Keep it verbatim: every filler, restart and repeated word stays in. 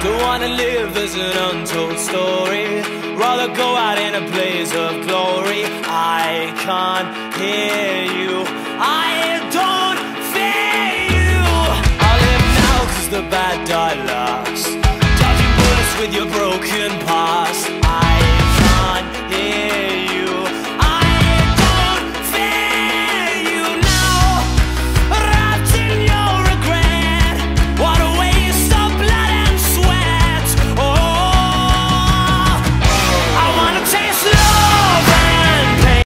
Don't wanna live as an untold story, rather go out in a blaze of glory. I can't hear you, I don't fear you. I live now cause the bad die last, dodging bullets with your brain.